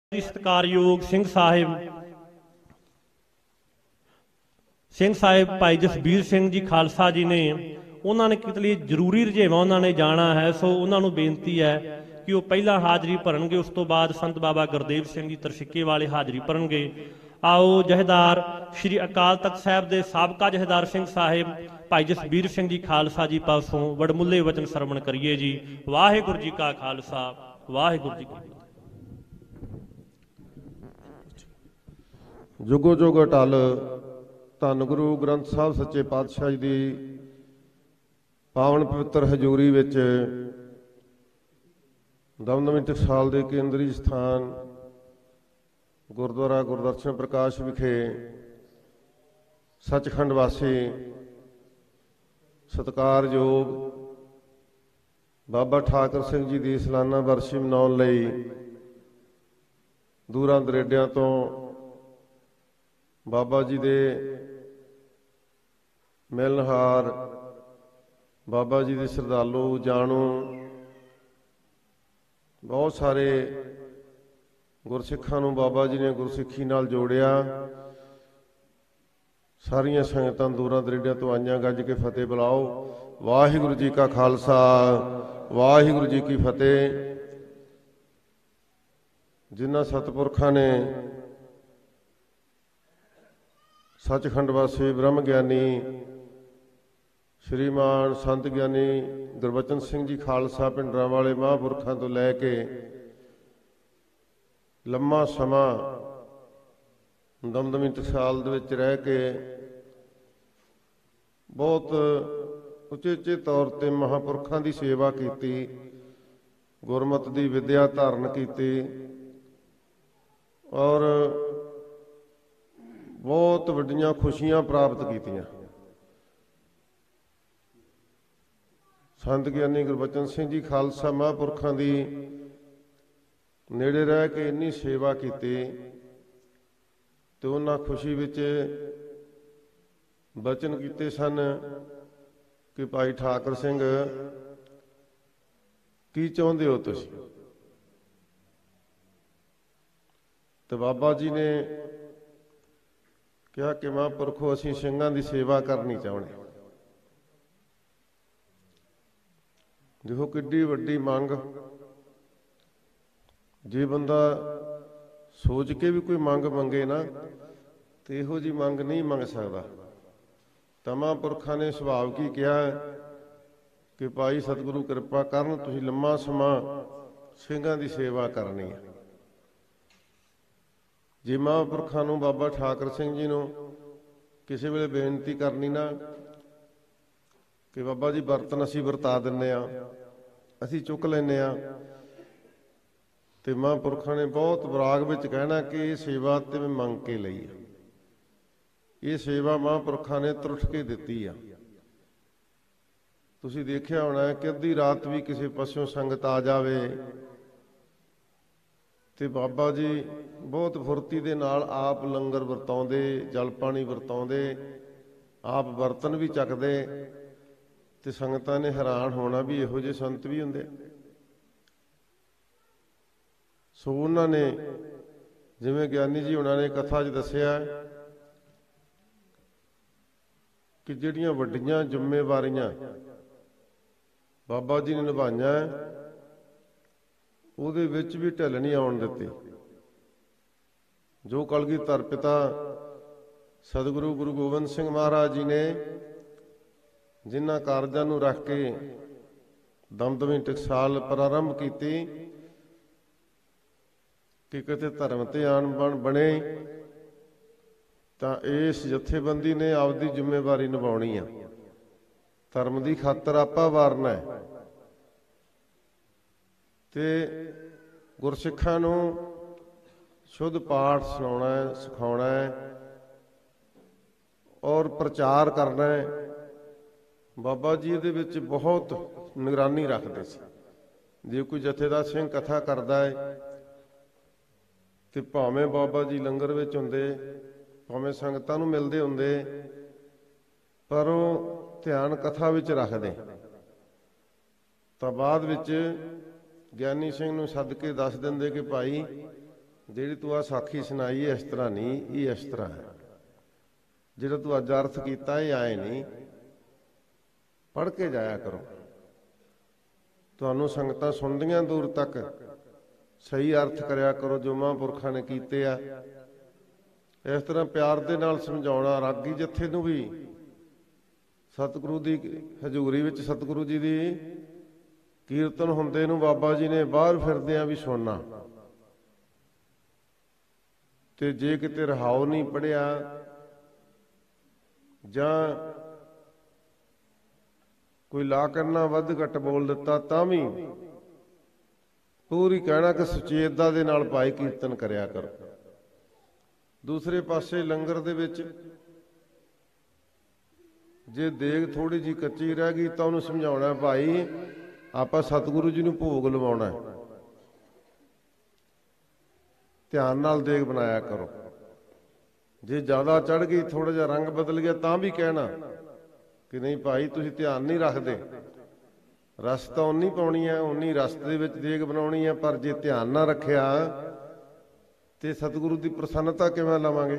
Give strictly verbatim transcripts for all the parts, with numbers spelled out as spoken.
सत्कारयोग सिंह साहिब सिंह साहिब भाई जसबीर सिंह जी खालसा जी ने उन्होंने किते लिए जरूरी रजेवा उन्होंने जाना है। सो उन्होंने बेनती है कि वह पहला हाजरी भरनगे, उस तो बाद संत बाबा गुरदेव सिंह जी तरसिक्के वाले हाजरी भरनगे। आओ जहेदार श्री अकाल तख्त साहब के साबका जहेदार सिंह साहिब भाई जसबीर सिंह जी खालसा जी पासों वडमुले वचन सरवण करिए जी। वाहिगुरू जी का खालसा वाहिगुरू जी की जुगो जुग अटल धन गुरु ग्रंथ साहब सच्चे पातशाह जी की पावन पवित्र हजूरी विच दमदमी टकसाल के केंद्री स्थान गुरुद्वारा गुरदर्शन प्रकाश विखे सचखंड वासी सत्कारयोग बाबा ठाकर सिंह जी की सालाना बरसी मनाउण लई दूरां दरेडियां तो बाबा जी दे मिलनहार बाबा जी दे श्रद्धालु जाणू बहुत सारे गुरसिखां नूं बाबा जी ने गुरसिखी नाल जोड़िया। सारियां संगतां दूरां दरेडियां तो आईयां, गज के फतेह बुलाओ। वाहिगुरू जी का खालसा वाहिगुरू जी की फतेह। जिन्हां सतपुरखां ने सचखंड वासी ब्रह्म ज्ञानी श्रीमान संत ज्ञानी गुरबचन सिंह जी खालसा पिंडरां वाले महापुरखों तो लैके लम्मा समा दमदमी टकसाल दे विच रह के बहुत उचेचे तौर पर महापुरखों की सेवा की, गुरमत की विद्या धारण की और बहुत वड्डियां खुशियां प्राप्त कीतियां। संत ज्ञानी गुरबचन सिंह जी खालसा महापुरखों की नेड़े रह के इन्नी सेवा की तो उन्हां खुशी विच बचन कीते सन कि भाई ठाकर सिंह की चाहुंदे हो तुसीं। तो बाबा जी ने कहा कि महापुरखो असीं ਸਿੰਘਾਂ की सेवा करनी चाहते। देखो किड्डी वड्डी मंग, जे बंदा सोच के भी कोई मंग मंगे ना तो इहो जी मंग नहीं मंग सकता। तो महापुरखों ने सुभाव की कहा कि भाई सतगुरु कृपा करन, तुसीं लम्मा समा ਸਿੰਘਾਂ की सेवा करनी है। जे महापुरखों नूं बाबा ठाकर सिंह जी नूं किसी वेले बेनती करनी ना कि बाबा जी बर्तन असीं वरता दिंदे आ, असीं चुक लैंदे आ, ते महापुरखों ने बहुत विराग विच कहना कि ये सेवा ते मैं मंग के लई है। ये सेवा महापुरखों ने त्रुट के दित्ती आ। तुसीं देखिया होना है कि अद्धी रात भी किसी पासों संगत आ जावे ते बाबा जी बहुत फुरती दे नाल आप लंगर वरताउंदे, जल पानी वरताउंदे, आप बर्तन भी चकदे ते संगतां ने हैरान होना भी इहो जिहे संत भी हुंदे। सो उन्हां ने जिवें ज्ञानी जी हुणां ने कथा च दस्सिया कि जिहड़ियां वड्डियां जिम्मेवारियां बाबा जी ने निभाईआं ਉਹਦੇ ਵਿੱਚ भी ढिल नहीं आउण दित्ती। जो कलगीधर पिता सतगुरु गुरु गोबिंद सिंह महाराज जी ने जिन्हां कारजां नूं रख के दमदमी टकसाल प्रारंभ की कि किते धर्म ते आन बन बने तां इस जथेबंदी ने आपदी जिम्मेवारी निभाउणी आ। धर्म की खातर आपा वारना है ते गुरसिखां नूं शुद्ध पाठ सुणाउणा है, सिखाउणा है और प्रचार करना है। बाबा जी इहदे विच बहुत निगरानी रखदे सी। जे कोई जथेदार सिंह कथा करदा है ते भावें बाबा जी लंगर विच हुंदे, भावें संगतां नूं मिलदे हुंदे, पर वो ध्यान कथा विच रखदे। तां बाद विच ਗਿਆਨੀ ਸਿੰਘ ਨੂੰ ਸੱਦ ਕੇ ਦੱਸ ਦਿੰਦੇ ਕਿ ਭਾਈ ਜਿਹੜੀ ਤੂੰ ਆ ਸਾਖੀ ਸੁਣਾਈ ਇਸ ਤਰ੍ਹਾਂ ਨਹੀਂ, ਇਹ ਇਸ ਤਰ੍ਹਾਂ ਹੈ। ਜਿਹੜਾ ਤੂੰ ਅੱਜ ਅਰਥ ਕੀਤਾ ਇਹ ਆਏ ਨਹੀਂ, ਪੜ੍ਹ ਕੇ ਜਾਇਆ ਕਰੋ। ਤੁਹਾਨੂੰ ਸੰਗਤਾਂ ਸੁਣਦੀਆਂ ਦੂਰ ਤੱਕ, ਸਹੀ ਅਰਥ ਕਰਿਆ ਕਰੋ ਜੋ ਮਹਾਂਪੁਰਖਾਂ ਨੇ ਕੀਤੇ ਆ। ਇਸ ਤਰ੍ਹਾਂ ਪਿਆਰ ਦੇ ਨਾਲ ਸਮਝਾਉਣਾ। ਰਾਗੀ ਜਥੇ ਨੂੰ ਵੀ ਸਤਿਗੁਰੂ ਦੀ ਹਜ਼ੂਰੀ ਵਿੱਚ ਸਤਿਗੁਰੂ ਜੀ ਦੀ ਕੀਰਤਨ ਹੁੰਦੇ ਨੂੰ ਬਾਬਾ ਜੀ ਨੇ ਬਾਹਰ ਫਿਰਦਿਆਂ ਵੀ ਸੁਣਨਾ, ਤੇ ਜੇ ਕਿਤੇ ਰਹਾਉ ਨਹੀਂ ਪੜਿਆ ਜਾਂ ਕੋਈ ਲਾ ਕਰਨਾ ਵੱਧ ਘੱਟ ਬੋਲ ਦਿੱਤਾ ਤਾਂ ਵੀ ਪੂਰੀ ਕਹਿਣਾ ਕਿ ਸੁਚੇਤਤਾ ਦੇ ਨਾਲ ਭਾਈ ਕੀਰਤਨ ਕਰਿਆ ਕਰੋ। ਦੂਸਰੇ ਪਾਸੇ ਲੰਗਰ ਦੇ ਵਿੱਚ ਜੇ ਦੇਗ ਥੋੜੀ ਜਿਹੀ ਕੱਚੀ ਰਹਿ ਗਈ ਤਾਂ ਉਹਨੂੰ ਸਮਝਾਉਣਾ, ਭਾਈ ਆਪਾਂ ਸਤਿਗੁਰੂ ਜੀ ਨੂੰ ਭੋਗ ਲਵਾਉਣਾ, ਧਿਆਨ ਨਾਲ ਦੇਗ ਬਣਾਇਆ ਕਰੋ। ਜੇ ਜ਼ਿਆਦਾ ਚੜ ਗਈ, ਥੋੜਾ ਜਿਹਾ ਰੰਗ ਬਦਲ ਗਿਆ, ਤਾਂ ਵੀ ਕਹਿਣਾ ਕਿ ਨਹੀਂ ਭਾਈ ਤੁਸੀਂ ਧਿਆਨ ਨਹੀਂ ਰੱਖਦੇ, ਰਸ ਤਾਂ ਉਨੀ ਪਾਉਣੀ ਹੈ, ਉਨੀ ਰਸ ਦੇ ਵਿੱਚ ਦੇਗ ਬਣਾਉਣੀ ਹੈ, ਪਰ ਜੇ ਧਿਆਨ ਨਾ ਰੱਖਿਆ ਤੇ ਸਤਿਗੁਰੂ ਦੀ ਪ੍ਰਸੰਨਤਾ ਕਿਵੇਂ ਲਵਾਂਗੇ।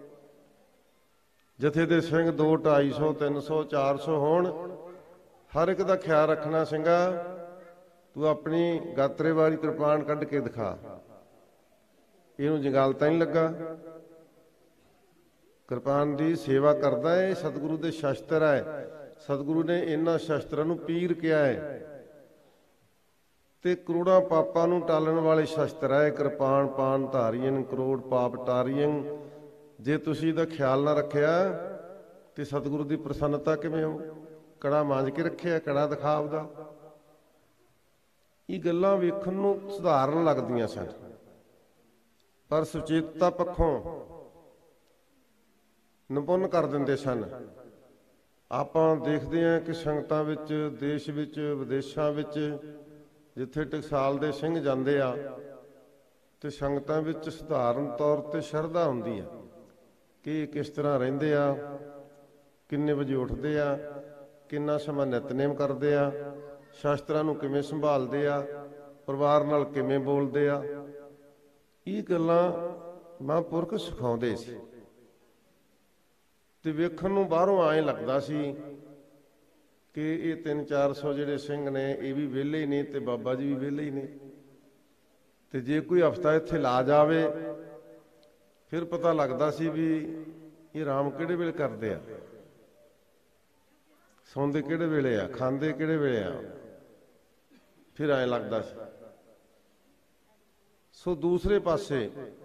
ਜਥੇ ਦੇ ਸਿੰਘ ਦੋ ਢਾਈ ਸੌ ਤਿੰਨ ਸੌ ਚਾਰ ਸੌ ਹੋਣ, ਹਰ ਇੱਕ ਦਾ ਖਿਆਲ ਰੱਖਣਾ। ਸਿੰਘਾ ਤੂੰ ਆਪਣੀ ਗਾਤਰੇ ਵਾਲੀ ਕਿਰਪਾਨ ਕੱਢ ਕੇ ਦਿਖਾ, ਇਹਨੂੰ ਜੰਗਾਲ ਤਾਂ ਨਹੀਂ ਲੱਗਾ। ਕਿਰਪਾਨ ਦੀ ਸੇਵਾ ਕਰਦਾ ਹੈ, ਸਤਿਗੁਰੂ ਦੇ ਸ਼ਸਤਰ ਹੈ। ਸਤਿਗੁਰੂ ਨੇ ਇਹਨਾਂ ਸ਼ਸਤਰਾਂ ਨੂੰ ਪੀਰ ਕਿਹਾ ਹੈ, ਤੇ ਕਰੋੜਾਂ ਪਾਪਾਂ ਨੂੰ ਟਾਲਣ ਵਾਲੇ ਸ਼ਸਤਰ ਹੈ। ਕਿਰਪਾਨ ਪਾਨ ਧਾਰੀਆਂ ਕਰੋੜ ਪਾਪ ਟਾਰੀਆਂ। ਜੇ ਤੁਸੀਂ ਇਹਦਾ ਖਿਆਲ ਨਾ ਰੱਖਿਆ ਤੇ ਸਤਿਗੁਰੂ ਦੀ ਪ੍ਰਸੰਨਤਾ ਕਿਵੇਂ ਹੋ। ਕੜਾ ਮਾਂਜ ਕੇ ਰੱਖਿਆ, ਕੜਾ ਦਿਖਾ ਆਪਦਾ। ਇਹ ਗੱਲਾਂ ਵੇਖਣ ਨੂੰ ਸਧਾਰਨ ਲੱਗਦੀਆਂ ਸਨ, ਪਰ ਸੁਚੇਤਤਾ ਪੱਖੋਂ ਨਿਪੁੰਨ ਕਰ ਦਿੰਦੇ ਸਨ। ਆਪਾਂ ਦੇਖਦੇ ਹਾਂ ਕਿ ਸੰਗਤਾਂ ਵਿੱਚ, ਦੇਸ਼ ਵਿੱਚ, ਵਿਦੇਸ਼ਾਂ ਵਿੱਚ ਜਿੱਥੇ ਟਕਸਾਲ ਦੇ ਸਿੰਘ ਜਾਂਦੇ ਆ ਤੇ ਸੰਗਤਾਂ ਵਿੱਚ ਸਧਾਰਨ ਤੌਰ ਤੇ ਸ਼ਰਧਾ ਹੁੰਦੀ ਆ ਕਿ ਕਿਸ ਤਰ੍ਹਾਂ ਰਹਿੰਦੇ ਆ, ਕਿੰਨੇ ਵਜੇ ਉੱਠਦੇ ਆ, ਕਿੰਨਾ ਸਮਾਂ ਨਿਤਨੇਮ ਕਰਦੇ ਆ, ਸ਼ਾਸਤਰਾਂ ਨੂੰ ਕਿਵੇਂ ਸੰਭਾਲਦੇ ਆ, ਪਰਿਵਾਰ ਨਾਲ ਕਿਵੇਂ ਬੋਲਦੇ ਆ। ਇਹ ਗੱਲਾਂ ਮਹਾਂਪੁਰਖ ਸਿਖਾਉਂਦੇ ਸੀ ਤੇ ਵੇਖਣ ਨੂੰ ਬਾਹਰੋਂ ਐਂ ਲੱਗਦਾ ਸੀ ਕਿ ਇਹ ਤਿੰਨ ਚਾਰ ਸੌ ਜਿਹੜੇ ਸਿੰਘ ਨੇ ਇਹ ਵੀ ਵਿਹਲੇ ਹੀ ਨੇ ਤੇ ਬਾਬਾ ਜੀ ਵੀ ਵਿਹਲੇ ਹੀ ਨੇ। ਤੇ ਜੇ ਕੋਈ ਹਫ਼ਤਾ ਇੱਥੇ ਲਾ ਜਾਵੇ ਫਿਰ ਪਤਾ ਲੱਗਦਾ ਸੀ ਵੀ ਇਹ ਆਰਾਮ ਕਿਹੜੇ ਵੇਲੇ ਕਰਦੇ ਆ, ਸੌਂਦੇ ਕਿਹੜੇ ਵੇਲੇ ਆ, ਖਾਂਦੇ ਕਿਹੜੇ ਵੇਲੇ ਆ, ਫਿਰ ਐਂ ਲੱਗਦਾ ਸੀ। ਸੋ ਦੂਸਰੇ ਪਾਸੇ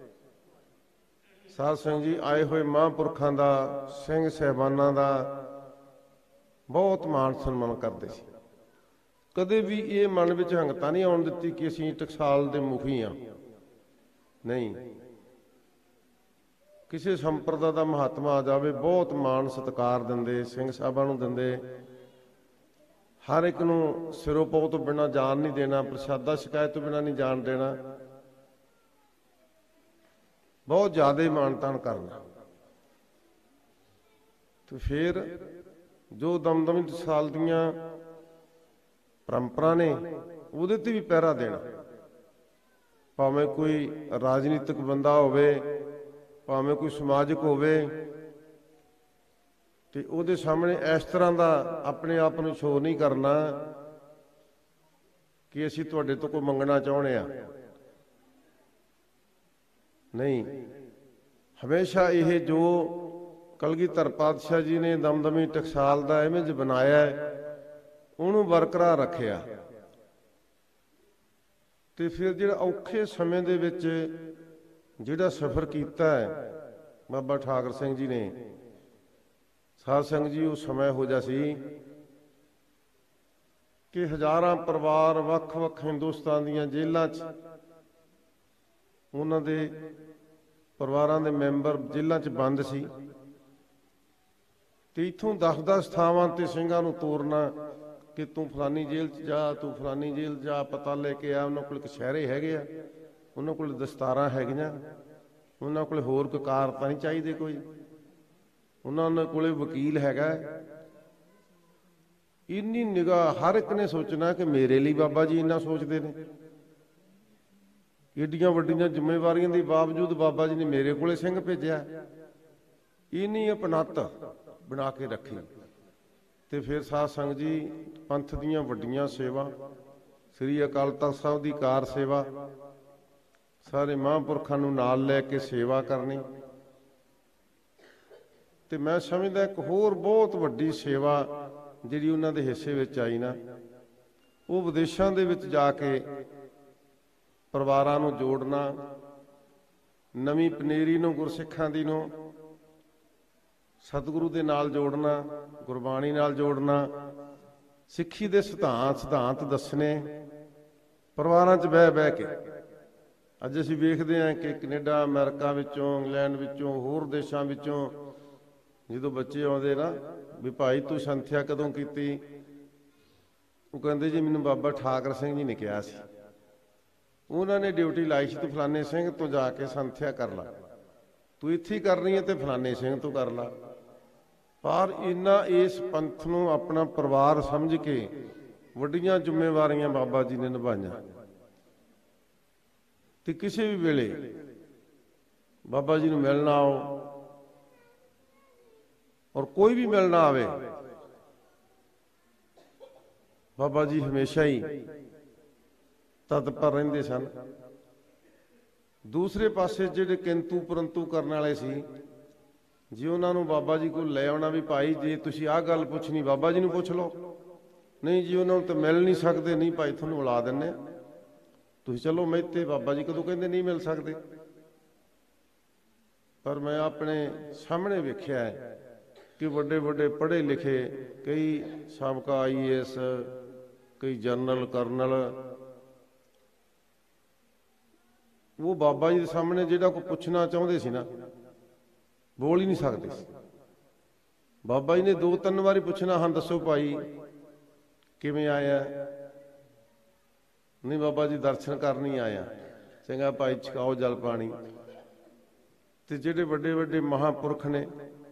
ਸਾਧ ਸੰਗਤ ਜੀ ਆਏ ਹੋਏ ਮਹਾਂਪੁਰਖਾਂ ਦਾ, ਸਿੰਘ ਸਾਹਿਬਾਨਾਂ ਦਾ ਬਹੁਤ ਮਾਣ ਸਨਮਾਨ ਕਰਦੇ ਸੀ। ਕਦੇ ਵੀ ਇਹ ਮਨ ਵਿੱਚ ਹੰਗਤਾ ਨਹੀਂ ਆਉਣ ਦਿੱਤੀ ਕਿ ਅਸੀਂ ਟਕਸਾਲ ਦੇ ਮੁਖੀ ਹਾਂ। ਨਹੀਂ, ਕਿਸੇ ਸੰਪਰਦਾ ਦਾ ਮਹਾਤਮਾ ਆ ਜਾਵੇ ਬਹੁਤ ਮਾਣ ਸਤਿਕਾਰ ਦਿੰਦੇ, ਸਿੰਘ ਸਾਹਿਬਾਂ ਨੂੰ ਦਿੰਦੇ। ਹਰ ਇੱਕ ਨੂੰ ਸਿਰੋਂ ਪਾਉ ਤੋਂ ਬਿਨਾਂ ਜਾਣ ਨਹੀਂ ਦੇਣਾ, ਪ੍ਰਸ਼ਾਦਾ ਸ਼ਿਕਾਇਤ ਤੋਂ ਬਿਨਾਂ ਨਹੀਂ ਜਾਣ ਦੇਣਾ, ਬਹੁਤ ਜ਼ਿਆਦਾ ਮਾਣ ਤਾਣ ਕਰਨਾ। ਤੇ ਫਿਰ ਜੋ ਦਮਦਮੀ ਟਕਸਾਲ ਦੀਆਂ ਪਰੰਪਰਾ ਨੇ ਉਹਦੇ ਤੇ ਵੀ ਪਹਿਰਾ ਦੇਣਾ। ਭਾਵੇਂ ਕੋਈ ਰਾਜਨੀਤਿਕ ਬੰਦਾ ਹੋਵੇ, ਭਾਵੇਂ ਕੋਈ ਸਮਾਜਿਕ ਹੋਵੇ, ਤੇ ਉਹਦੇ ਸਾਹਮਣੇ ਇਸ ਤਰ੍ਹਾਂ ਦਾ ਆਪਣੇ ਆਪ ਨੂੰ ਸ਼ੋਅ ਨਹੀਂ ਕਰਨਾ ਕਿ ਅਸੀਂ ਤੁਹਾਡੇ ਤੋਂ ਕੋਈ ਮੰਗਣਾ ਚਾਹੁੰਦੇ ਆ। ਨਹੀਂ, ਹਮੇਸ਼ਾ ਇਹ ਜੋ ਕਲਗੀਧਰ ਪਾਤਸ਼ਾਹ ਜੀ ਨੇ ਦਮਦਮੀ ਟਕਸਾਲ ਦਾ ਇਮੇਜ ਬਣਾਇਆ ਉਹਨੂੰ ਬਰਕਰਾਰ ਰੱਖਿਆ। ਤੇ ਫਿਰ ਜਿਹੜਾ ਔਖੇ ਸਮੇਂ ਦੇ ਵਿੱਚ ਜਿਹੜਾ ਸਫ਼ਰ ਕੀਤਾ ਹੈ ਬਾਬਾ ਠਾਕਰ ਸਿੰਘ ਜੀ ਨੇ, ਸਾਧ ਸੰਗਤ ਜੀ, ਉਹ ਸਮਾਂ ਹੋ ਜਾ ਸੀ ਕਿ ਹਜ਼ਾਰਾਂ ਪਰਿਵਾਰ ਵੱਖ-ਵੱਖ ਹਿੰਦੁਸਤਾਨ ਦੀਆਂ ਜੇਲ੍ਹਾਂ 'ਚ, ਉਹਨਾਂ ਦੇ ਪਰਿਵਾਰਾਂ ਦੇ ਮੈਂਬਰ ਜੇਲ੍ਹਾਂ 'ਚ ਬੰਦ ਸੀ। ਤੇ ਇੱਥੋਂ ਦਸ ਦਸ ਥਾਵਾਂ ਤੇ ਸਿੰਘਾਂ ਨੂੰ ਤੋਰਨਾ ਕਿ ਤੂੰ ਫਲਾਨੀ ਜੇਲ੍ਹ 'ਚ ਜਾ, ਤੂੰ ਫਲਾਨੀ ਜੇਲ੍ਹ ਜਾ, ਪਤਾ ਲੈ ਕੇ ਆ। ਉਹਨਾਂ ਕੋਲ ਕਛਹਿਰੇ ਹੈਗੇ ਆ, ਉਹਨਾਂ ਕੋਲ ਦਸਤਾਰਾਂ ਹੈਗੀਆਂ, ਉਹਨਾਂ ਕੋਲ ਹੋਰ ਕੋਈ ਕਾਰ ਤਾਂ ਨਹੀਂ ਚਾਹੀਦੇ ਕੋਈ, ਉਹਨਾਂ ਕੋਲੇ ਵਕੀਲ ਹੈਗਾ। ਇੰਨੀ ਨਿਗਾਹ ਹਰ ਇੱਕ ਨੇ ਸੋਚਣਾ ਕਿ ਮੇਰੇ ਲਈ ਬਾਬਾ ਜੀ ਇੰਨਾ ਸੋਚਦੇ ਨੇ, ਏਡੀਆਂ ਵੱਡੀਆਂ ਜ਼ਿੰਮੇਵਾਰੀਆਂ ਦੇ ਬਾਵਜੂਦ ਬਾਬਾ ਜੀ ਨੇ ਮੇਰੇ ਕੋਲੇ ਸਿੰਘ ਭੇਜਿਆ। ਇਹ ਨਹੀਂ ਅਪਣੱਤ ਬਣਾ ਕੇ ਰੱਖੀ। ਤੇ ਫਿਰ ਸਾਧ ਸੰਗਤ ਜੀ, ਪੰਥ ਦੀਆਂ ਵੱਡੀਆਂ ਸੇਵਾ, ਸ੍ਰੀ ਅਕਾਲ ਤਖਤ ਸਾਹਿਬ ਦੀ ਕਾਰ ਸੇਵਾ, ਸਾਰੇ ਮਹਾਂਪੁਰਖਾਂ ਨੂੰ ਨਾਲ ਲੈ ਕੇ ਸੇਵਾ ਕਰਨੀ। ਤੇ ਮੈਂ ਸਮਝਦਾ ਇੱਕ ਹੋਰ ਬਹੁਤ ਵੱਡੀ ਸੇਵਾ ਜਿਹੜੀ ਉਹਨਾਂ ਦੇ ਹਿੱਸੇ ਵਿੱਚ ਆਈ ਨਾ, ਉਹ ਵਿਦੇਸ਼ਾਂ ਦੇ ਵਿੱਚ ਜਾ ਕੇ ਪਰਿਵਾਰਾਂ ਨੂੰ ਜੋੜਨਾ, ਨਵੀਂ ਪਨੀਰੀ ਨੂੰ, ਗੁਰਸਿੱਖਾਂ ਦੀ ਨੂੰ ਸਤਿਗੁਰੂ ਦੇ ਨਾਲ ਜੋੜਨਾ, ਗੁਰਬਾਣੀ ਨਾਲ ਜੋੜਨਾ, ਸਿੱਖੀ ਦੇ ਸਿਧਾਂਤ ਸਿਧਾਂਤ ਦੱਸਣੇ ਪਰਿਵਾਰਾਂ 'ਚ ਬਹਿ ਬਹਿ ਕੇ। ਅੱਜ ਅਸੀਂ ਵੇਖਦੇ ਹਾਂ ਕਿ ਕੈਨੇਡਾ, ਅਮਰੀਕਾ ਵਿੱਚੋਂ, ਇੰਗਲੈਂਡ ਵਿੱਚੋਂ, ਹੋਰ ਦੇਸ਼ਾਂ ਵਿੱਚੋਂ ਜਦੋਂ ਬੱਚੇ ਆਉਂਦੇ ਨਾ ਵੀ ਭਾਈ ਤੂੰ ਸੰਥਿਆ ਕਦੋਂ ਕੀਤੀ, ਉਹ ਕਹਿੰਦੇ ਜੀ ਮੈਨੂੰ ਬਾਬਾ ਠਾਕਰ ਸਿੰਘ ਜੀ ਨੇ ਕਿਹਾ ਸੀ, ਉਹਨਾਂ ਨੇ ਡਿਊਟੀ ਲਾਈ ਸੀ, ਤੂੰ ਫਲਾਣੇ ਸਿੰਘ ਤੋਂ ਜਾ ਕੇ ਸੰਥਿਆ ਕਰ ਲਾ, ਤੂੰ ਇੱਥੇ ਕਰਨੀ ਹੈ ਤੇ ਫਲਾਣੇ ਸਿੰਘ ਤੋਂ ਕਰ ਲਾ। ਪਰ ਇਹਨਾਂ ਇਸ ਪੰਥ ਨੂੰ ਆਪਣਾ ਪਰਿਵਾਰ ਸਮਝ ਕੇ ਵੱਡੀਆਂ ਜ਼ਿੰਮੇਵਾਰੀਆਂ ਬਾਬਾ ਜੀ ਨੇ ਨਿਭਾਈਆਂ। ਤੇ ਕਿਸੇ ਵੀ ਵੇਲੇ ਬਾਬਾ ਜੀ ਨੂੰ ਮਿਲਣਾ ਆਓ, ਔਰ ਕੋਈ ਵੀ ਮਿਲਣਾ ਆਵੇ, ਬਾਬਾ ਜੀ ਹਮੇਸ਼ਾ ਹੀ ਤਤਪਰ ਰਹਿੰਦੇ ਸਨ। ਦੂਸਰੇ ਪਾਸੇ ਜਿਹੜੇ ਕਿੰਤੂ ਪਰੰਤੂ ਕਰਨ ਵਾਲੇ ਸੀ ਜੀ, ਉਹਨਾਂ ਨੂੰ ਬਾਬਾ ਜੀ ਕੋਲ ਲੈ ਆਉਣਾ ਵੀ ਭਾਈ ਜੇ ਤੁਸੀਂ ਆਹ ਗੱਲ ਪੁੱਛਣੀ ਬਾਬਾ ਜੀ ਨੂੰ ਪੁੱਛ ਲਓ, ਨਹੀਂ ਜੀ ਉਹਨਾਂ ਨੂੰ ਤਾਂ ਮਿਲ ਨਹੀਂ ਸਕਦੇ, ਨਹੀਂ ਭਾਈ ਤੁਹਾਨੂੰ ਬੁਲਾ ਦਿੰਦੇ ਤੁਸੀਂ ਚਲੋ ਮਹਿਤੇ। ਬਾਬਾ ਜੀ ਕਦੋਂ ਕਹਿੰਦੇ ਨਹੀਂ ਮਿਲ ਸਕਦੇ। ਪਰ ਮੈਂ ਆਪਣੇ ਸਾਹਮਣੇ ਵੇਖਿਆ ਹੈ ਕਿ ਵੱਡੇ ਵੱਡੇ ਪੜ੍ਹੇ ਲਿਖੇ, ਕਈ ਸਾਬਕਾ ਆਈ ਏ ਐਸ, ਕਈ ਜਨਰਲ ਕਰਨਲ, ਉਹ ਬਾਬਾ ਜੀ ਦੇ ਸਾਹਮਣੇ ਜਿਹੜਾ ਕੋਈ ਪੁੱਛਣਾ ਚਾਹੁੰਦੇ ਸੀ ਨਾ, ਬੋਲ ਹੀ ਨਹੀਂ ਸਕਦੇ ਸੀ। ਬਾਬਾ ਜੀ ਨੇ ਦੋ ਤਿੰਨ ਵਾਰੀ ਪੁੱਛਣਾ, ਹਾਂ ਦੱਸੋ ਭਾਈ ਕਿਵੇਂ ਆਇਆ, ਨਹੀਂ ਬਾਬਾ ਜੀ ਦਰਸ਼ਨ ਕਰਨ ਹੀ ਆਇਆ, ਚੰਗਾ ਭਾਈ ਛਕਾਓ ਜਲ ਪਾਣੀ। ਤੇ ਜਿਹੜੇ ਵੱਡੇ ਵੱਡੇ ਮਹਾਂਪੁਰਖ ਨੇ,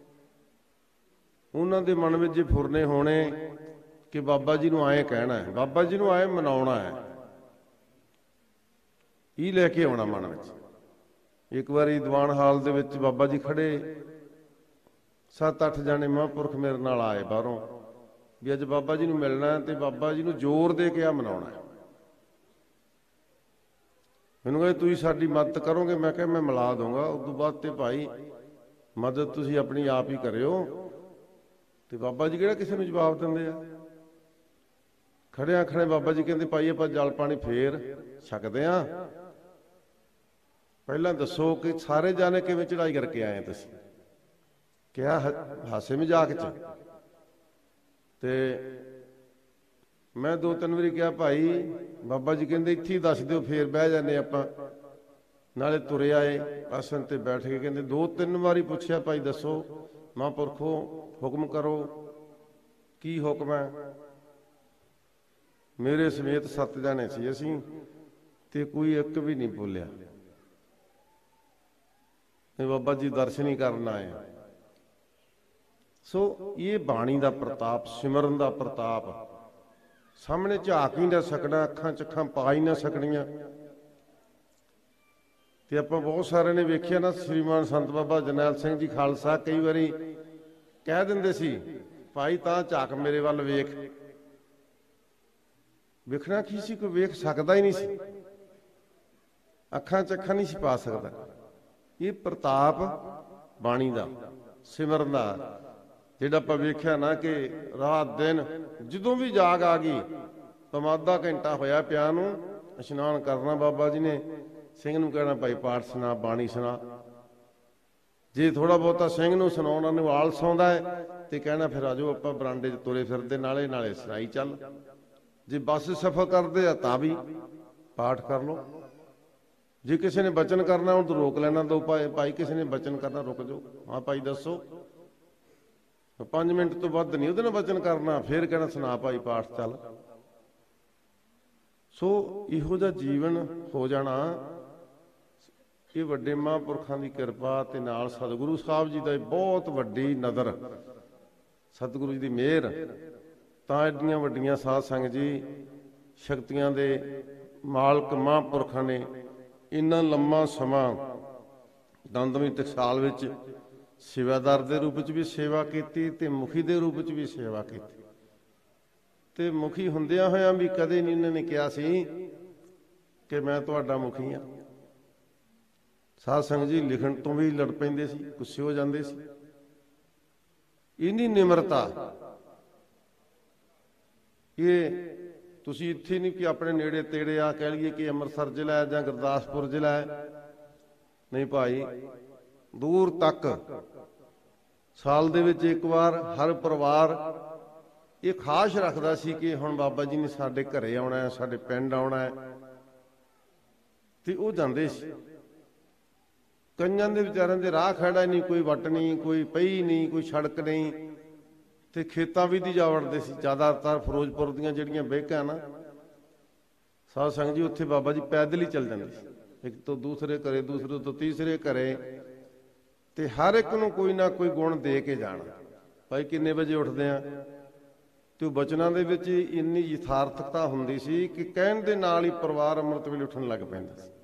ਉਹਨਾਂ ਦੇ ਮਨ ਵਿੱਚ ਜੇ ਫੁਰਨੇ ਹੋਣੇ ਕਿ ਬਾਬਾ ਜੀ ਨੂੰ ਆਏ ਕਹਿਣਾ ਹੈ, ਬਾਬਾ ਜੀ ਨੂੰ ਆਏ ਮਨਾਉਣਾ ਹੈ, ਇਹ ਲੈ ਕੇ ਆਉਣਾ ਮਨ ਵਿੱਚ। ਇੱਕ ਵਾਰੀ ਦੀਵਾਨ ਹਾਲ ਦੇ ਵਿੱਚ ਬਾਬਾ ਜੀ ਖੜੇ, ਸੱਤ ਅੱਠ ਜਾਣੇ ਮਹਾਂਪੁਰਖ ਮੇਰੇ ਨਾਲ ਆਏ ਬਾਹਰੋਂ ਵੀ ਅੱਜ ਬਾਬਾ ਜੀ ਨੂੰ ਮਿਲਣਾ ਤੇ ਬਾਬਾ ਜੀ ਨੂੰ ਜ਼ੋਰ ਦੇ ਕੇ ਆ ਮਨਾਉਣਾ। ਮੈਨੂੰ ਕਹਿੰਦੇ ਤੁਸੀਂ ਸਾਡੀ ਮਦਦ ਕਰੋਗੇ? ਮੈਂ ਕਿਹਾ ਮੈਂ ਮਿਲਾ ਦੂੰਗਾ। ਉਸ ਤੋਂ ਬਾਅਦ ਤੇ ਭਾਈ ਮਦਦ ਤੁਸੀਂ ਆਪਣੀ ਆਪ ਹੀ ਕਰਿਓ। ਤੇ ਬਾਬਾ ਜੀ ਕਿਹੜਾ ਕਿਸੇ ਨੂੰ ਜਵਾਬ ਦਿੰਦੇ ਆ। ਖੜਿਆ ਖੜੇ ਬਾਬਾ ਜੀ ਕਹਿੰਦੇ ਭਾਈ ਆਪਾਂ ਜਲ ਪਾਣੀ ਫੇਰ ਛਕਦੇ ਆ, ਪਹਿਲਾਂ ਦੱਸੋ ਕਿ ਸਾਰੇ ਜਾਣੇ ਕਿਵੇਂ ਚੜਾਈ ਕਰਕੇ ਆਏ ਤੁਸੀਂ। ਕਿਹਾ ਹਾਸੇ ਮਜ਼ਾਕ ਚ। ਤੇ ਮੈਂ ਦੋ ਤਿੰਨ ਵਾਰੀ ਕਿਹਾ ਭਾਈ, ਬਾਬਾ ਜੀ ਕਹਿੰਦੇ ਇੱਥੇ ਹੀ ਦੱਸ ਦਿਓ ਫੇਰ ਬਹਿ ਜਾਂਦੇ ਆਪਾਂ। ਨਾਲੇ ਤੁਰੇ ਆਏ ਆਸਣ ਤੇ ਬੈਠ ਕੇ। ਕਹਿੰਦੇ ਦੋ ਤਿੰਨ ਵਾਰੀ ਪੁੱਛਿਆ ਭਾਈ ਦੱਸੋ ਮਹਾਂਪੁਰਖੋ ਹੁਕਮ ਕਰੋ, ਕੀ ਹੁਕਮ ਹੈ। ਮੇਰੇ ਸਮੇਤ ਸੱਤ ਜਾਣੇ ਸੀ ਅਸੀਂ, ਤੇ ਕੋਈ ਇੱਕ ਵੀ ਨਹੀਂ ਬੋਲਿਆ। ਬਾਬਾ ਜੀ ਦਰਸ਼ਨ ਹੀ ਕਰਨ ਆਏ। ਸੋ ਇਹ ਬਾਣੀ ਦਾ ਪ੍ਰਤਾਪ, ਸਿਮਰਨ ਦਾ ਪ੍ਰਤਾਪ, ਸਾਹਮਣੇ ਝਾਕ ਹੀ ਨਾ ਸਕਣਾ, ਅੱਖਾਂ ਚ ਅੱਖਾਂ ਪਾ ਹੀ ਨਾ ਸਕਣੀਆਂ। ਤੇ ਆਪਾਂ ਬਹੁਤ ਸਾਰਿਆਂ ਨੇ ਵੇਖਿਆ ਨਾ, ਸ੍ਰੀਮਾਨ ਸੰਤ ਬਾਬਾ ਜਰਨੈਲ ਸਿੰਘ ਜੀ ਖਾਲਸਾ ਕਈ ਵਾਰੀ ਕਹਿ ਦਿੰਦੇ ਸੀ ਭਾਈ ਤਾਂ ਝਾਕ ਮੇਰੇ ਵੱਲ ਵੇਖ। ਵੇਖਣਾ ਕੀ ਸੀ, ਕੋਈ ਵੇਖ ਸਕਦਾ ਹੀ ਨਹੀਂ ਸੀ, ਅੱਖਾਂ ਚ ਅੱਖਾਂ ਨਹੀਂ ਸੀ ਪਾ ਸਕਦਾ। ਇਹ ਪ੍ਰਤਾਪ ਬਾਣੀ ਦਾ, ਸਿਮਰਨ ਦਾ, ਜਿਹੜਾ ਆਪਾਂ ਵੇਖਿਆ ਨਾ ਕਿ ਰਾਤ ਦਿਨ ਜਦੋਂ ਵੀ ਜਾਗ ਆ ਗਈ, ਭਾਵੇਂ ਅੱਧਾ ਘੰਟਾ ਹੋਇਆ ਪਿਆ ਨੂੰ ਇਸ਼ਨਾਨ ਕਰਨਾ, ਬਾਬਾ ਜੀ ਨੇ ਸਿੰਘ ਨੂੰ ਕਹਿਣਾ ਭਾਈ ਪਾਠ ਸੁਣਾ, ਬਾਣੀ ਸੁਣਾ। ਜੇ ਥੋੜਾ ਬਹੁਤਾ ਸਿੰਘ ਨੂੰ ਸੁਣਾਉਣਾ ਨੂੰ ਆਲਸ ਆਉਂਦਾ ਹੈ ਤੇ ਕਹਿਣਾ ਫਿਰ ਆਜੋ ਆਪਾਂ ਬਰਾਂਡੇ 'ਚ ਤੁਰੇ ਫਿਰਦੇ, ਨਾਲੇ ਨਾਲੇ ਸੁਣਾਈ ਚੱਲ। ਜੇ ਬੱਸ ਸਫ਼ਰ ਕਰਦੇ ਆ ਤਾਂ ਵੀ ਪਾਠ ਕਰ ਲਓ। ਜੇ ਕਿਸੇ ਨੇ ਬਚਨ ਕਰਨਾ ਉਹਨੂੰ ਤਾਂ ਰੋਕ ਲੈਣਾ, ਦੋ ਭਾਈ ਭਾਈ ਕਿਸੇ ਨੇ ਬਚਨ ਕਰਨਾ ਰੁਕ ਜਾਓ। ਹਾਂ ਭਾਈ ਦੱਸੋ। ਪੰਜ ਮਿੰਟ ਤੋਂ ਵੱਧ ਨਹੀਂ ਉਹਦੇ ਨਾਲ ਬਚਨ ਕਰਨਾ, ਫੇਰ ਕਹਿਣਾ ਸੁਣਾ ਭਾਈ ਪਾਠ ਚੱਲ। ਸੋ ਇਹੋ ਜਿਹਾ ਜੀਵਨ ਹੋ ਜਾਣਾ, ਇਹ ਵੱਡੇ ਮਹਾਂਪੁਰਖਾਂ ਦੀ ਕਿਰਪਾ ਤੇ ਨਾਲ ਸਤਿਗੁਰੂ ਸਾਹਿਬ ਜੀ ਦਾ ਬਹੁਤ ਵੱਡੀ ਨਜ਼ਰ, ਸਤਿਗੁਰੂ ਜੀ ਦੀ ਮਿਹਰ, ਤਾਂ ਐਡੀਆਂ ਵੱਡੀਆਂ ਸਾਧ ਸੰਗਤ ਜੀ, ਸ਼ਕਤੀਆਂ ਦੇ ਮਾਲਕ ਮਹਾਂਪੁਰਖਾਂ ਨੇ ਇੰਨਾ ਲੰਮਾ ਸਮਾਂ ਦਮਦਮੀ ਟਕਸਾਲ ਵਿੱਚ ਸੇਵਾਦਾਰ ਦੇ ਰੂਪ ਵਿੱਚ ਵੀ ਸੇਵਾ ਕੀਤੀ ਤੇ ਮੁਖੀ ਦੇ ਰੂਪ ਵਿੱਚ ਵੀ ਸੇਵਾ ਕੀਤੀ। ਤੇ ਮੁਖੀ ਹੁੰਦਿਆਂ ਹੋਇਆਂ ਵੀ ਕਦੇ ਨਹੀਂ ਇਹਨਾਂ ਨੇ ਕਿਹਾ ਸੀ ਕਿ ਮੈਂ ਤੁਹਾਡਾ ਮੁਖੀ ਹਾਂ। ਸਾਧ ਸੰਗਤ ਜੀ ਲਿਖਣ ਤੋਂ ਵੀ ਲੜ ਪੈਂਦੇ ਸੀ, ਗੁੱਸੇ ਹੋ ਜਾਂਦੇ ਸੀ। ਇੰਨੀ ਨਿਮਰਤਾ, ਇਹ ਤੁਸੀਂ ਇੱਥੇ ਨਹੀਂ ਕਿ ਆਪਣੇ ਨੇੜੇ ਤੇੜੇ ਆ ਕਹਿ ਲਈਏ ਕਿ ਅੰਮ੍ਰਿਤਸਰ ਜ਼ਿਲ੍ਹਾ ਹੈ ਜਾਂ ਗੁਰਦਾਸਪੁਰ ਜ਼ਿਲ੍ਹਾ ਹੈ, ਨਹੀਂ ਭਾਈ, ਦੂਰ ਤੱਕ ਸਾਲ ਦੇ ਵਿੱਚ ਇੱਕ ਵਾਰ ਹਰ ਪਰਿਵਾਰ ਇਹ ਖਾਸ ਰੱਖਦਾ ਸੀ ਕਿ ਹੁਣ ਬਾਬਾ ਜੀ ਨੇ ਸਾਡੇ ਘਰੇ ਆਉਣਾ ਹੈ, ਸਾਡੇ ਪਿੰਡ ਆਉਣਾ ਹੈ, ਤੇ ਉਹ ਜਾਂਦੇ ਸੀ। ਕਈਆਂ ਦੇ ਵਿਚਾਰਿਆਂ ਦੇ ਰਾਹ ਖੜਾ ਨਹੀਂ, ਕੋਈ ਵੱਟ ਨਹੀਂ, ਕੋਈ ਪਈ ਨਹੀਂ, ਕੋਈ ਸੜਕ ਨਹੀਂ, ਤੇ ਖੇਤਾਂ ਵੀ ਦੀ ਜਾ ਵੜਦੇ ਸੀ। ਜ਼ਿਆਦਾਤਰ ਫਿਰੋਜ਼ਪੁਰ ਦੀਆਂ ਜਿਹੜੀਆਂ ਬੇਕਾਂ ਨਾ ਸਾਧ ਸੰਗਤ ਜੀ, ਉੱਥੇ ਬਾਬਾ ਜੀ ਪੈਦਲ ਹੀ ਚੱਲ ਜਾਂਦੇ ਸੀ, ਇੱਕ ਤੋਂ ਦੂਸਰੇ ਘਰੇ, ਦੂਸਰੇ ਤੋਂ ਤੀਸਰੇ ਘਰੇ, ਤੇ ਹਰ ਇੱਕ ਨੂੰ ਕੋਈ ਨਾ ਕੋਈ ਗੁਣ ਦੇ ਕੇ ਜਾਣਾ। ਭਾਈ ਕਿੰਨੇ ਵਜੇ ਉੱਠਦੇ ਆ, ਤੇ ਉਹ ਬਚਨਾਂ ਦੇ ਵਿੱਚ ਇੰਨੀ ਯਥਾਰਥਕਤਾ ਹੁੰਦੀ ਸੀ ਕਿ ਕਹਿਣ ਦੇ ਨਾਲ ਹੀ ਪਰਿਵਾਰ ਅੰਮ੍ਰਿਤ ਵੇਲੇ ਉੱਠਣ ਲੱਗ ਪੈਂਦਾ ਸੀ।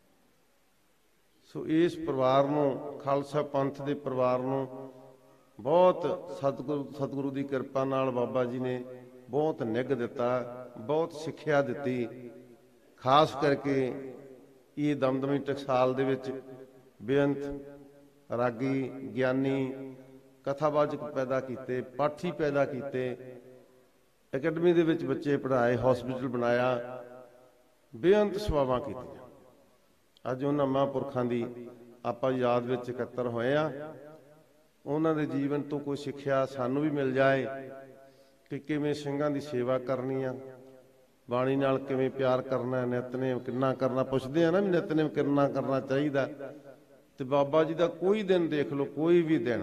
ਸੋ ਇਸ ਪਰਿਵਾਰ ਨੂੰ, ਖਾਲਸਾ ਪੰਥ ਦੇ ਪਰਿਵਾਰ ਨੂੰ ਬਹੁਤ ਸਤਿਗੁਰੂ ਸਤਿਗੁਰੂ ਦੀ ਕਿਰਪਾ ਨਾਲ ਬਾਬਾ ਜੀ ਨੇ ਬਹੁਤ ਨਿੱਘ ਦਿੱਤਾ, ਬਹੁਤ ਸਿੱਖਿਆ ਦਿੱਤੀ। ਖਾਸ ਕਰਕੇ ਇਹ ਦਮਦਮੀ ਟਕਸਾਲ ਦੇ ਵਿੱਚ ਬੇਅੰਤ ਰਾਗੀ, ਗਿਆਨੀ, ਕਥਾਵਾਚਕ ਪੈਦਾ ਕੀਤੇ, ਪਾਠੀ ਪੈਦਾ ਕੀਤੇ, ਅਕੈਡਮੀ ਦੇ ਵਿੱਚ ਬੱਚੇ ਪੜ੍ਹਾਏ, ਹਸਪੀਟਲ ਬਣਾਇਆ, ਬੇਅੰਤ ਸੇਵਾਵਾਂ ਕੀਤੀਆਂ। ਅੱਜ ਉਹਨਾਂ ਮਹਾਂਪੁਰਖਾਂ ਦੀ ਆਪਾਂ ਯਾਦ ਵਿੱਚ ਇਕੱਤਰ ਹੋਏ ਆ। ਉਹਨਾਂ ਦੇ ਜੀਵਨ ਤੋਂ ਕੋਈ ਸਿੱਖਿਆ ਸਾਨੂੰ ਵੀ ਮਿਲ ਜਾਏ ਕਿ ਕਿਵੇਂ ਸਿੰਘਾਂ ਦੀ ਸੇਵਾ ਕਰਨੀ ਆ, ਬਾਣੀ ਨਾਲ ਕਿਵੇਂ ਪਿਆਰ ਕਰਨਾ, ਨਿਤਨੇਮ ਕਿੰਨਾ ਕਰਨਾ। ਪੁੱਛਦੇ ਆ ਨਾ ਵੀ ਨਿਤਨੇਮ ਕਿੰਨਾ ਕਰਨਾ ਚਾਹੀਦਾ, ਤੇ ਬਾਬਾ ਜੀ ਦਾ ਕੋਈ ਦਿਨ ਦੇਖ ਲਓ, ਕੋਈ ਵੀ ਦਿਨ,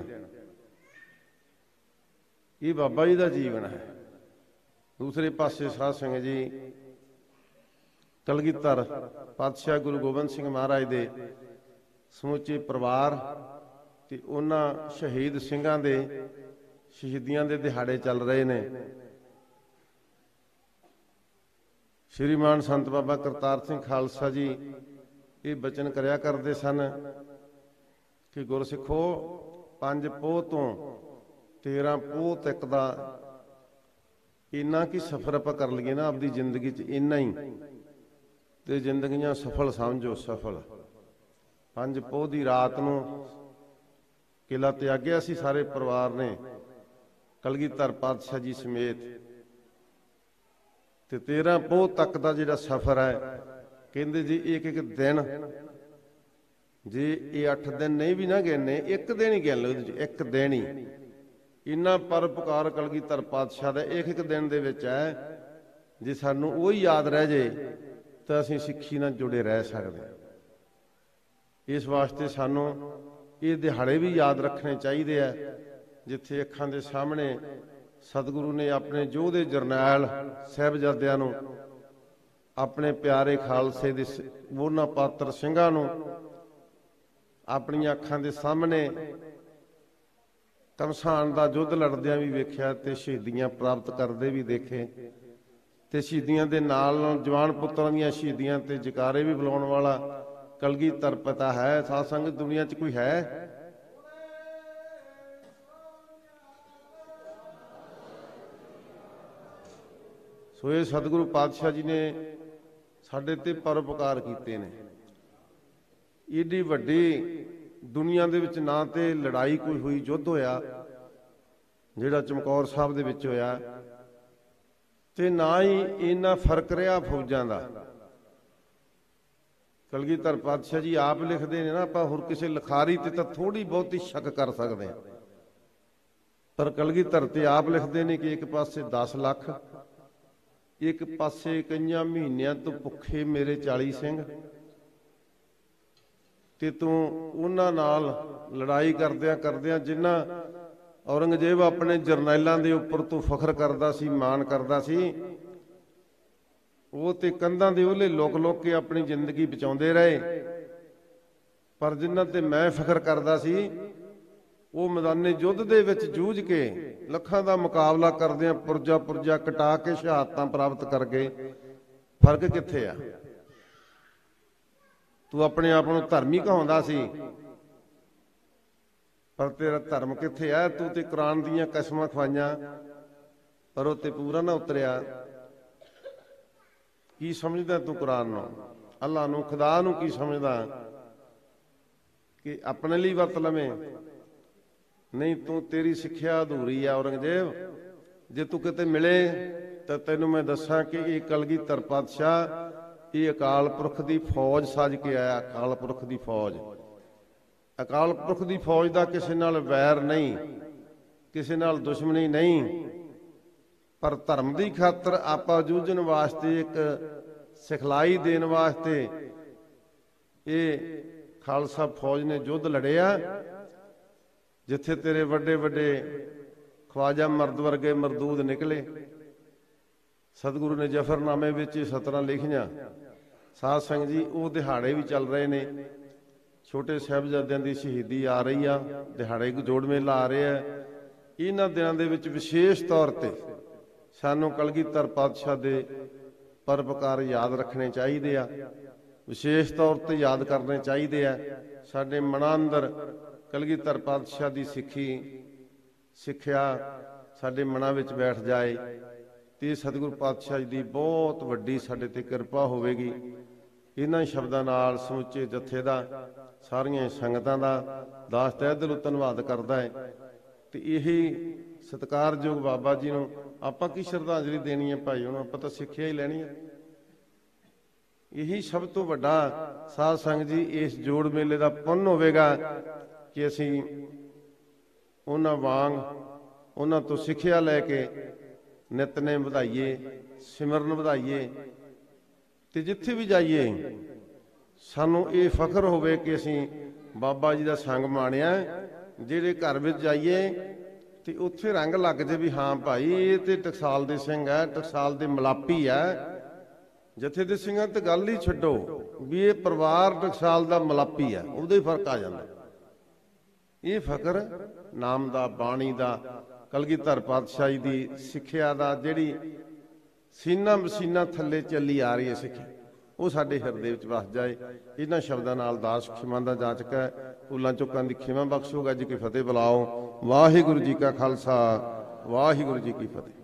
ਇਹ ਬਾਬਾ ਜੀ ਦਾ ਜੀਵਨ ਹੈ। ਦੂਸਰੇ ਪਾਸੇ ਸਾਧ ਸੰਗਤ ਜੀ, ਕਲਗੀਧਰ ਪਾਤਸ਼ਾਹ ਗੁਰੂ ਗੋਬਿੰਦ ਸਿੰਘ ਮਹਾਰਾਜ ਦੇ ਸਮੁੱਚੇ ਪਰਿਵਾਰ ਤੇ ਉਹਨਾਂ ਸ਼ਹੀਦ ਸਿੰਘਾਂ ਦੇ ਸ਼ਹੀਦੀਆਂ ਦੇ ਦਿਹਾੜੇ ਚੱਲ ਰਹੇ ਨੇ। ਸ਼੍ਰੀਮਾਨ ਸੰਤ ਬਾਬਾ ਕਰਤਾਰ ਸਿੰਘ ਖਾਲਸਾ ਜੀ ਇਹ ਬਚਨ ਕਰਿਆ ਕਰਦੇ ਸਨ ਕਿ ਗੁਰਸਿੱਖੋ, ਪੰਜ ਪੋਹ ਤੋਂ ਤੇਰਾਂ ਪੋਹ ਤੱਕ ਦਾ ਇੰਨਾ ਕੀ ਸਫ਼ਰ ਆਪਾਂ ਕਰ ਲਈਏ ਨਾ ਆਪਦੀ ਜ਼ਿੰਦਗੀ 'ਚ, ਇੰਨਾ ਹੀ ਤੇ ਜ਼ਿੰਦਗੀਆਂ ਸਫਲ ਸਮਝੋ, ਸਫਲ। ਪੰਜ ਪੋਹ ਦੀ ਰਾਤ ਨੂੰ ਕਿਲਾ ਤਿਆਗਿਆ ਸੀ ਸਾਰੇ ਪਰਿਵਾਰ ਨੇ, ਕਲਗੀਧਰ ਪਾਤਸ਼ਾਹ ਜੀ ਸਮੇਤ, ਤੇ ਤੇਰਾਂ ਪੋਹ ਤੱਕ ਦਾ ਜਿਹੜਾ ਸਫ਼ਰ ਹੈ, ਕਹਿੰਦੇ ਜੀ ਇੱਕ ਇੱਕ ਦਿਨ, ਜੇ ਇਹ ਅੱਠ ਦਿਨ ਨਹੀਂ ਵੀ ਨਾ ਗਿਣਨੇ, ਇੱਕ ਦਿਨ ਹੀ ਗਿਣ ਲਓ ਉਹਦੇ 'ਚ, ਇੱਕ ਦਿਨ ਹੀ ਇੰਨਾ ਪਰਉਪਕਾਰ ਕਲਗੀਧਰ ਪਾਤਸ਼ਾਹ ਦਾ ਇੱਕ ਇੱਕ ਦਿਨ ਦੇ ਵਿੱਚ ਹੈ। ਜੇ ਸਾਨੂੰ ਉਹ ਹੀ ਯਾਦ ਰਹਿ ਜੇ ਤਾਂ ਅਸੀਂ ਸਿੱਖੀ ਨਾਲ ਜੁੜੇ ਰਹਿ ਸਕਦੇ ਹਾਂ। ਇਸ ਵਾਸਤੇ ਸਾਨੂੰ ਇਹ ਦਿਹਾੜੇ ਵੀ ਯਾਦ ਰੱਖਣੇ ਚਾਹੀਦੇ ਆ, ਜਿੱਥੇ ਅੱਖਾਂ ਦੇ ਸਾਹਮਣੇ ਸਤਿਗੁਰੂ ਨੇ ਆਪਣੇ ਯੋਧੇ ਜਰਨੈਲ ਸਾਹਿਬਜ਼ਾਦਿਆਂ ਨੂੰ, ਆਪਣੇ ਪਿਆਰੇ ਖਾਲਸੇ ਦੇ ਉਹਨਾਂ ਪਾਤਰ ਸਿੰਘਾਂ ਨੂੰ ਆਪਣੀਆਂ ਅੱਖਾਂ ਦੇ ਸਾਹਮਣੇ ਕਮਸਾਨ ਦਾ ਯੁੱਧ ਲੜਦਿਆਂ ਵੀ ਵੇਖਿਆ, ਤੇ ਸ਼ਹੀਦੀਆਂ ਪ੍ਰਾਪਤ ਕਰਦੇ ਵੀ ਦੇਖੇ, ਤੇ ਸ਼ਹੀਦੀਆਂ ਦੇ ਨਾਲ ਨਾਲ ਜਵਾਨ ਪੁੱਤਰਾਂ ਦੀਆਂ ਸ਼ਹੀਦੀਆਂ ਤੇ ਜਕਾਰੇ ਵੀ ਬੁਲਾਉਣ ਵਾਲਾ ਕਲਗੀਧਰ ਪਿਤਾ ਹੈ। ਸਾਧ ਸੰਗਤ, ਦੁਨੀਆ 'ਚ ਕੋਈ ਹੈ? ਸੋ ਇਹ ਸਤਿਗੁਰੂ ਪਾਤਸ਼ਾਹ ਜੀ ਨੇ ਸਾਡੇ ਤੇ ਪਰਉਪਕਾਰ ਕੀਤੇ ਨੇ। ਏਡੀ ਵੱਡੀ ਦੁਨੀਆ ਦੇ ਵਿੱਚ ਨਾ ਤੇ ਲੜਾਈ ਕੋਈ ਹੋਈ, ਯੁੱਧ ਹੋਇਆ ਜਿਹੜਾ ਚਮਕੌਰ ਸਾਹਿਬ ਦੇ ਵਿੱਚ ਹੋਇਆ, ਤੇ ਨਾ ਹੀ ਇੰਨਾ ਫਰਕ ਰਿਹਾ ਫੌਜਾਂ ਦਾ। ਕਲਗੀਧਰ ਪਾਤਸ਼ਾਹ ਜੀ ਆਪ ਲਿਖਦੇ ਨੇ ਨਾ, ਆਪਾਂ ਹੋਰ ਕਿਸੇ ਲਿਖਾਰੀ ਤੇ ਤਾਂ ਥੋੜੀ ਬਹੁਤੀ ਸ਼ੱਕ ਕਰ ਸਕਦੇ ਹਾਂ, ਪਰ ਕਲਗੀਧਰ ਤੇ ਆਪ ਲਿਖਦੇ ਨੇ ਕਿ ਇੱਕ ਪਾਸੇ ਦਸ ਲੱਖ, ਇੱਕ ਪਾਸੇ ਕਈਆਂ ਮਹੀਨਿਆਂ ਤੋਂ ਭੁੱਖੇ ਮੇਰੇ ਚਾਲੀ ਸਿੰਘ, ਤੇ ਤੂੰ ਉਹਨਾਂ ਨਾਲ ਲੜਾਈ ਕਰਦਿਆਂ ਕਰਦਿਆਂ ਜਿਨ੍ਹਾਂ ਔਰੰਗਜ਼ੇਬ ਆਪਣੇ ਜਰਨੈਲਾਂ ਦੇ ਉੱਪਰ ਤੋਂ ਫਖਰ ਕਰਦਾ ਸੀ, ਮਾਣ ਕਰਦਾ ਸੀ, ਉਹ ਤੇ ਕੰਧਾਂ ਦੇ ਉਹਲੇ ਲੁਕ ਲੁਕ ਕੇ ਆਪਣੀ ਜ਼ਿੰਦਗੀ ਬਚਾਉਂਦੇ ਰਹੇ। ਪਰ ਜਿਨ੍ਹਾਂ ਤੇ ਮੈਂ ਫਖਰ ਕਰਦਾ ਸੀ, ਉਹ ਮੈਦਾਨੇ ਯੁੱਧ ਦੇ ਵਿੱਚ ਜੂਝ ਕੇ ਲੱਖਾਂ ਦਾ ਮੁਕਾਬਲਾ ਕਰਦਿਆਂ ਪੁਰਜਾ ਪੁਰਜਾ ਕਟਾ ਕੇ ਸ਼ਹਾਦਤਾਂ ਪ੍ਰਾਪਤ ਕਰ ਗਏ। ਫਰਕ ਕਿੱਥੇ ਆ? ਤੂੰ ਆਪਣੇ ਆਪ ਨੂੰ ਧਰਮੀ ਕਹਾਉਂਦਾ ਸੀ, ਪਰ ਤੇਰਾ ਧਰਮ ਕਿੱਥੇ ਆ? ਤੂੰ ਤੇ ਕੁਰਾਨ ਦੀਆਂ ਕਸਮਾਂ ਖਵਾਈਆਂ ਪਰ ਉਹ ਤੇ ਪੂਰਾ ਨਾ ਉਤਰਿਆ। ਕੀ ਸਮਝਦਾ ਤੂੰ ਕੁਰਾਨ ਨੂੰ, ਅੱਲਾਹ ਨੂੰ, ਖੁਦਾ ਨੂੰ ਕੀ ਸਮਝਦਾ ਕਿ ਆਪਣੇ ਲਈ ਵਰਤ ਲਵੇਂ? ਨਹੀਂ, ਤੂੰ ਤੇਰੀ ਸਿੱਖਿਆ ਅਧੂਰੀ ਆ ਔਰੰਗਜ਼ੇਬ। ਜੇ ਤੂੰ ਕਿਤੇ ਮਿਲੇ ਤਾਂ ਤੈਨੂੰ ਮੈਂ ਦੱਸਾਂ ਕਿ ਇਹ ਕਲਗੀਧਰ ਪਾਤਸ਼ਾਹ ਇਹ ਅਕਾਲ ਪੁਰਖ ਦੀ ਫੌਜ ਸਾਜ ਕੇ ਆਇਆ। ਅਕਾਲ ਪੁਰਖ ਦੀ ਫੌਜ, ਅਕਾਲ ਪੁਰਖ ਦੀ ਫੌਜ ਦਾ ਕਿਸੇ ਨਾਲ ਵੈਰ ਨਹੀਂ, ਕਿਸੇ ਨਾਲ ਦੁਸ਼ਮਣੀ ਨਹੀਂ, ਪਰ ਧਰਮ ਦੀ ਖਾਤਰ ਆਪਾ ਜੂਝਣ ਵਾਸਤੇ, ਇੱਕ ਸਿਖਲਾਈ ਦੇਣ ਵਾਸਤੇ ਇਹ ਖਾਲਸਾ ਫੌਜ ਨੇ ਯੁੱਧ ਲੜਿਆ। ਜਿੱਥੇ ਤੇਰੇ ਵੱਡੇ ਵੱਡੇ ਖਵਾਜਾ ਮਰਦ ਵਰਗੇ ਮਰਦੂਦ ਨਿਕਲੇ। ਸਤਿਗੁਰੂ ਨੇ ਜਫਰਨਾਮੇ ਵਿੱਚ ਸਤਰਾਂ ਲਿਖੀਆਂ। ਸਾਧ ਸੰਗਤ ਜੀ, ਉਹ ਦਿਹਾੜੇ ਵੀ ਚੱਲ ਰਹੇ ਨੇ। ਛੋਟੇ ਸਾਹਿਬਜ਼ਾਦਿਆਂ ਦੀ ਸ਼ਹੀਦੀ ਆ ਰਹੀ ਆ, ਦਿਹਾੜੇ ਜੋੜ ਮੇਲਾ ਆ ਰਿਹਾ। ਇਹਨਾਂ ਦਿਨਾਂ ਦੇ ਵਿੱਚ ਵਿਸ਼ੇਸ਼ ਤੌਰ ਤੇ ਸਾਨੂੰ ਕਲਗੀਧਰ ਪਾਤਸ਼ਾਹ ਦੇ ਪਰਉਪਕਾਰ ਯਾਦ ਰੱਖਣੇ ਚਾਹੀਦੇ ਆ, ਵਿਸ਼ੇਸ਼ ਤੌਰ ਤੇ ਯਾਦ ਕਰਨੇ ਚਾਹੀਦੇ ਆ। ਸਾਡੇ ਮਨਾਂ ਅੰਦਰ ਕਲਗੀਧਰ ਪਾਤਸ਼ਾਹ ਦੀ ਸਿੱਖੀ ਸਿੱਖਿਆ ਸਾਡੇ ਮਨਾਂ ਵਿੱਚ ਬੈਠ ਜਾਏ ਤੇ ਸਤਿਗੁਰੂ ਪਾਤਸ਼ਾਹ ਜੀ ਦੀ ਬਹੁਤ ਵੱਡੀ ਸਾਡੇ ਤੇ ਕਿਰਪਾ ਹੋਵੇਗੀ। ਇਹਨਾਂ ਸ਼ਬਦਾਂ ਨਾਲ ਸਮੁੱਚੇ ਜਥੇ ਦਾ, ਸਾਰੀਆਂ ਸੰਗਤਾਂ ਦਾ ਦਾਸ ਤਹਿ ਦਿਲੋਂ ਧੰਨਵਾਦ ਕਰਦਾ ਹੈ। ਤੇ ਇਹੀ ਸਤਿਕਾਰਯੋਗ ਬਾਬਾ ਜੀ ਨੂੰ ਆਪਾਂ ਕੀ ਸ਼ਰਧਾਂਜਲੀ ਦੇਣੀ ਹੈ ਭਾਈ? ਹੁਣ ਆਪਾਂ ਤਾਂ ਸਿੱਖਿਆ ਹੀ ਲੈਣੀ ਹੈ। ਇਹੀ ਸਭ ਤੋਂ ਵੱਡਾ ਸਾਧ ਸੰਗਤ ਜੀ ਇਸ ਜੋੜ ਮੇਲੇ ਦਾ ਪੁੰਨ ਹੋਵੇਗਾ ਕਿ ਅਸੀਂ ਉਹਨਾਂ ਵਾਂਗ, ਉਹਨਾਂ ਤੋਂ ਸਿੱਖਿਆ ਲੈ ਕੇ ਨਿਤਨੇਮ ਵਧਾਈਏ, ਸਿਮਰਨ ਵਧਾਈਏ ਤੇ ਜਿੱਥੇ ਵੀ ਜਾਈਏ ਸਾਨੂੰ ਇਹ ਫਖਰ ਹੋਵੇ ਕਿ ਅਸੀਂ ਬਾਬਾ ਜੀ ਦਾ ਸੰਗ ਮਾਣਿਆ। ਜਿਹੜੇ ਘਰ ਵਿੱਚ ਜਾਈਏ ਤੇ ਉੱਥੇ ਰੰਗ ਲੱਗ ਜੇ ਵੀ ਹਾਂ ਭਾਈ ਇਹ ਤੇ ਟਕਸਾਲ ਦੇ ਸਿੰਘ ਹੈ, ਟਕਸਾਲ ਦੇ ਮਲਾਪੀ ਹੈ। ਜਥੇ ਦੇ ਸਿੰਘਾਂ ਤੇ ਗੱਲ ਹੀ ਛੱਡੋ ਵੀ ਇਹ ਪਰਿਵਾਰ ਟਕਸਾਲ ਦਾ ਮਲਾਪੀ ਹੈ, ਉਹਦਾ ਹੀ ਫਰਕ ਆ ਜਾਂਦਾ। ਇਹ ਫਖਰ ਨਾਮ ਦਾ, ਬਾਣੀ ਦਾ, ਕਲਗੀਧਰ ਪਾਤਸ਼ਾਹੀ ਦੀ ਸਿੱਖਿਆ ਦਾ, ਜਿਹੜੀ ਸੀਨਾ ਮਸੀਨਾ ਥੱਲੇ ਚੱਲੀ ਆ ਰਹੀ ਹੈ ਸਿੱਖਿਆ, ਉਹ ਸਾਡੇ ਹਿਰਦੇ ਵਿੱਚ ਵਸ ਜਾਏ। ਇਹਨਾਂ ਸ਼ਬਦਾਂ ਨਾਲ ਦਾਸ ਖਿਮਾ ਦਾ ਜਾਚਕ ਹੈ। ਭੁੱਲਾਂ ਚੁੱਕਾਂ ਦੀ ਖਿਮਾ ਬਖਸ਼ੋਗਾ ਜੀ ਕੀ ਫਤਿਹ ਬੁਲਾਓ। ਵਾਹਿਗੁਰੂ ਜੀ ਕਾ ਖਾਲਸਾ, ਵਾਹਿਗੁਰੂ ਜੀ ਕੀ ਫਤਿਹ।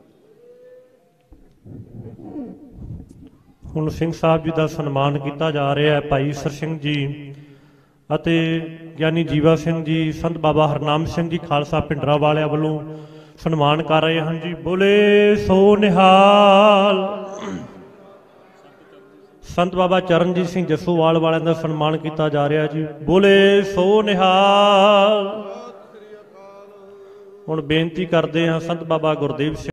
ਹੁਣ ਸਿੰਘ ਸਾਹਿਬ ਜੀ ਦਾ ਸਨਮਾਨ ਕੀਤਾ ਜਾ ਰਿਹਾ ਹੈ। ਭਾਈ ਈਸਰ ਸਿੰਘ ਜੀ ਅਤੇ ਗਿਆਨੀ ਜੀਵਾ ਸਿੰਘ ਜੀ, ਸੰਤ ਬਾਬਾ ਹਰਨਾਮ ਸਿੰਘ ਜੀ ਖਾਲਸਾ ਭਿੰਡਰਾਂ ਵਾਲਿਆਂ ਵੱਲੋਂ ਸਨਮਾਨ ਕਰ ਰਹੇ ਹਨ ਜੀ। ਬੋਲੇ ਸੋ ਨਿਹਾਲ। ਸੰਤ ਬਾਬਾ ਚਰਨਜੀਤ ਸਿੰਘ ਜੱਸੋਵਾਲ ਵਾਲਿਆਂ ਦਾ ਸਨਮਾਨ ਕੀਤਾ ਜਾ ਰਿਹਾ ਜੀ। ਬੋਲੇ ਸੋ ਨਿਹਾਲ। ਹੁਣ ਬੇਨਤੀ ਕਰਦੇ ਹਾਂ ਸੰਤ ਬਾਬਾ ਗੁਰਦੇਵ ਸਿੰਘ